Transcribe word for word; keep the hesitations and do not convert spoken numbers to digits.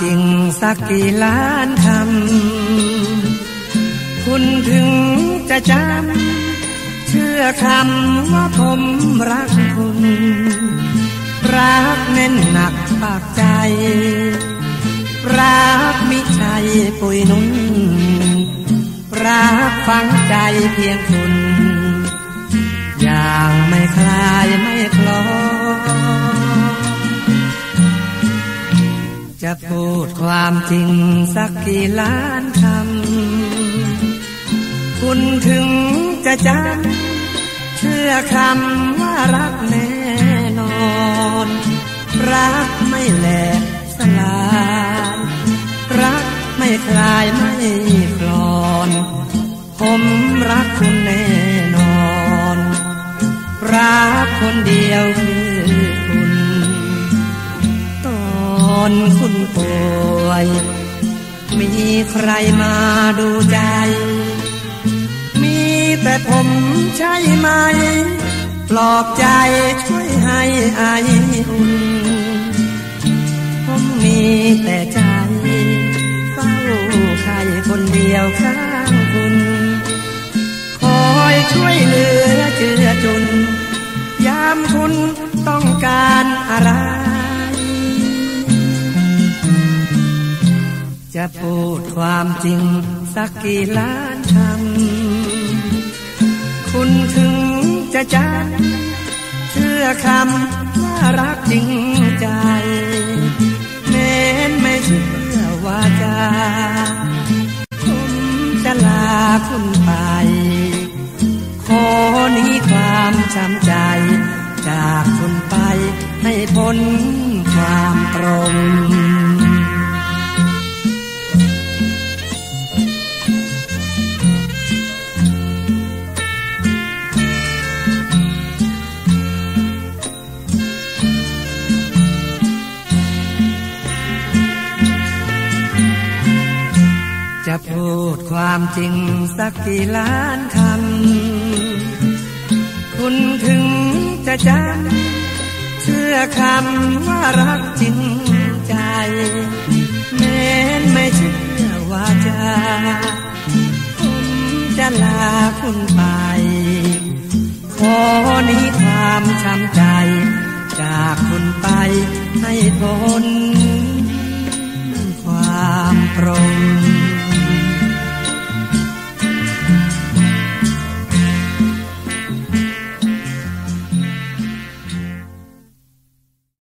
จริงสักกี่ล้านคำคุณถึงจะจำเชื่อคำว่าผมรักคุณรักแน่นหนักปากใจรักมิใช่ปุยนุ่นรักฝังใจเพียงคุณอย่างไม่คลายไม่คลอจะพูดความจริงสักกี่ล้านคำคุณถึงจะจำเชื่อคำว่ารักแน่นอนรักไม่แหลกสลายรักไม่คลายไม่คลอนผมรักคุณแน่นอนรักคนเดียวคือคุณตอนคุณป่วยมีใครมาดูใจมีแต่ผมใช่ไหมปลอบใจช่วยให้อายอุ่นผมมีแต่ใจเฝ้าใครคนเดียวข้างคุณคอยช่วยเหลือเจือจุนยามคุณต้องการอะไรจะพูดความจริงสักกี่ล้านคำคุณถึงจะจำเชื่อคำว่ารักจริงใจแม้ไม่เชื่อว่าจะผมจะลาคุณไปขอหนีความช้ำใจจากคุณไปให้พ้นความตรงจะพูดความจริงสักกี่ล้านคำคุณถึงจะจำเชื่อคำว่ารักจริงใจแม้ไม่เชื่อว่าจะผมจะลาคุณไปขอหนีความช้ำใจจากคุณไปให้พ้น